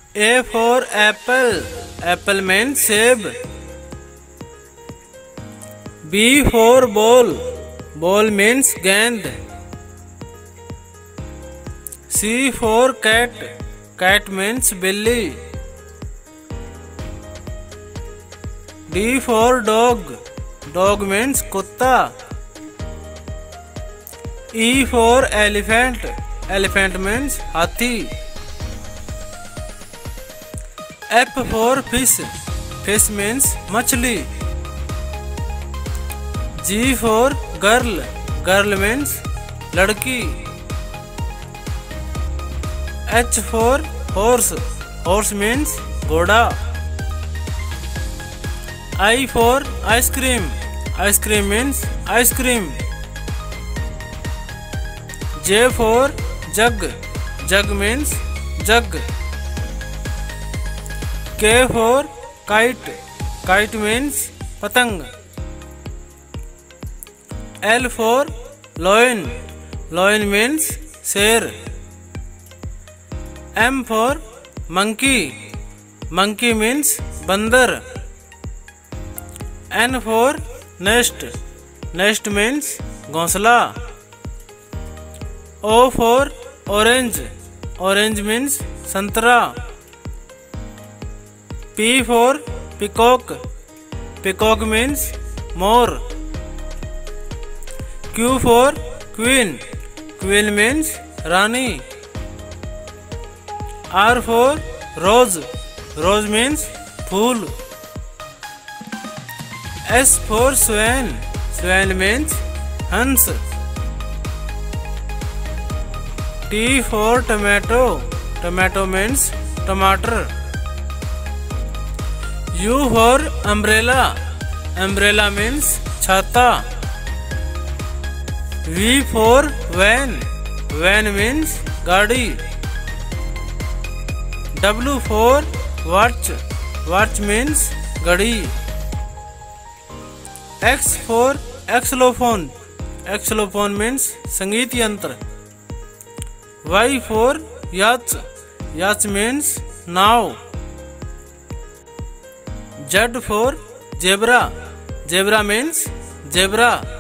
A for apple. Apple means सेब. B for ball. Ball means गेंद. C for cat. Cat means बिल्ली. D for dog. Dog means कुत्ता. E for elephant. Elephant means हाथी. F for fish. Fish means मछली. G for girl. Girl means लड़की. H for horse. Horse means घोड़ा. I for ice cream. Ice cream means ice cream. J for jug. Jug means jug. K for kite. Kite means पतंग. L for lion. Lion means शेर. M for monkey. Monkey means बंदर. N for nest. Nest means घोंसला. O for orange. Orange means संतरा. P for peacock. Peacock means more. Q for queen. Queen means Rani. R for rose. Rose means fool. S for swan. Swan means हंस. T for tomato. Tomato means टमाटर. U for umbrella. Umbrella means छाता. V for van. Van means गाड़ी. W for watch. Watch means घड़ी. X for xylophone. Xylophone means संगीत यंत्र. Y for yacht. Yacht means now. Z for zebra. Zebra means zebra.